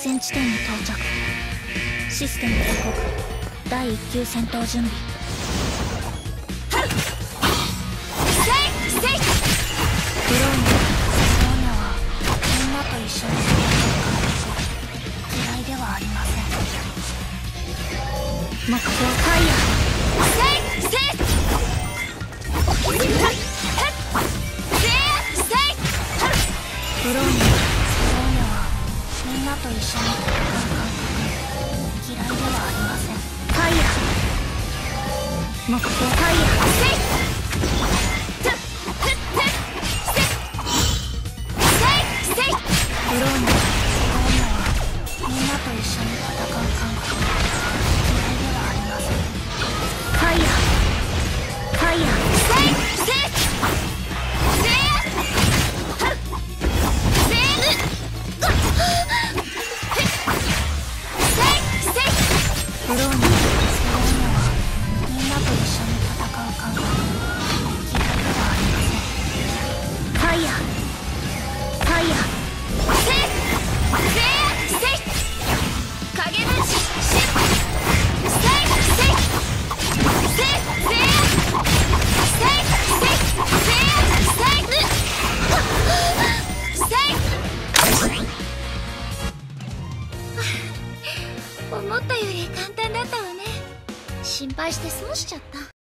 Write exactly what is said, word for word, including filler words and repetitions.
戦地点に到着。システム警告。だいいっ級戦闘準備。ブローニャブローニャはみんなと一緒に戦う嫌いではありません。目標ファイヤー。ブローニャブローニャはみんなと一緒に戦う感覚嫌いではありません。ファイヤー。目標ファイヤー。ブローニャブローニャはみんなと一緒に戦う感覚嫌いではありません。ファイヤー。ファイヤー。ブローニャブローニャはみんなと一緒に戦う感覚嫌いではありません。ファイヤー。ファイヤー。影分身シュッステイステイステイステイステイステイ思ったより簡単だったわね。心配して損しちゃった。